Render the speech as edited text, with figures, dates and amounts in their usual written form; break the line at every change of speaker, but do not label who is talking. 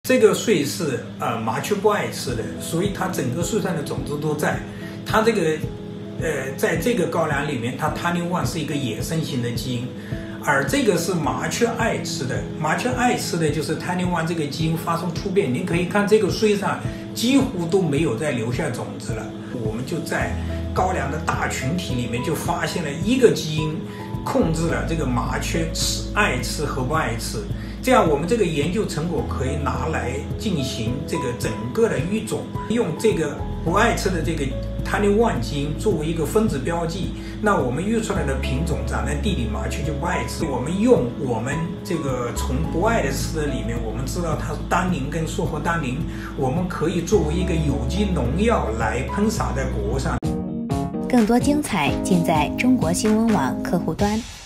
这个穗是麻雀不爱吃的，所以它整个穗上的种子都在。它这个在这个高粱里面，它Tannin1是一个野生型的基因，而这个是麻雀爱吃的。麻雀爱吃的就是Tannin1这个基因发生突变，您可以看这个穗上几乎都没有再留下种子了。我们就在高粱的大群体里面就发现了一个基因控制了这个麻雀爱吃和不爱吃。这样我们这个研究成果可以拿来进行这个整个的育种，用这个不爱吃的这个Tannin1基因作为一个分子标记，那我们育出来的品种长在地里麻雀就不爱吃。我们用我们这个从不爱的吃的里面，我们知道它是单宁跟缩合单宁，我们可以作为一个有机农药来喷洒在果上。
更多精彩尽在中国新闻网客户端。